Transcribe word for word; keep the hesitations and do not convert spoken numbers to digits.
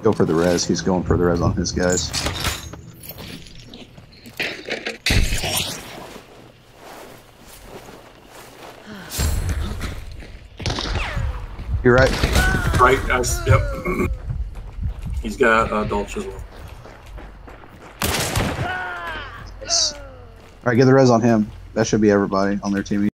Go for the res. He's going for the res on his guys. You're right. Right, guys. Yep. He's got uh, Dolch as well. Nice. All right, get the res on him. That should be everybody on their team.